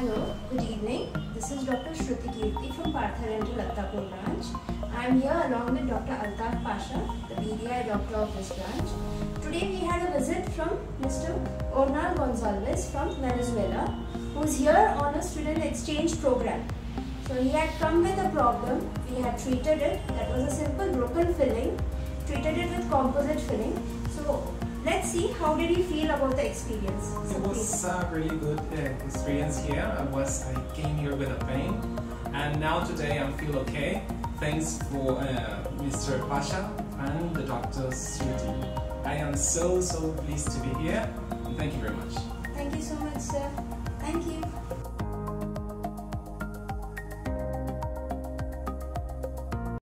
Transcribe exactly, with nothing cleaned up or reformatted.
Hello, good evening. This is Doctor Shruti Kirti from Partha Dental Attapur branch. I am here along with Doctor Altaf Pasha, the B D I doctor of this branch. Today we had a visit from Mister Ornal Gonzalez from Venezuela, who is here on a student exchange program. So he had come with a problem. We had treated it. That was a simple broken filling. Treated it with composite filling. So let's see how did he feel about the experience. So it was a really good uh, experience here. I was I came here with a pain, and now today I feel okay. Thanks for uh, Mister Pasha and the Doctor Shruti. I am so so pleased to be here. And thank you very much. Thank you so much, sir. Thank you.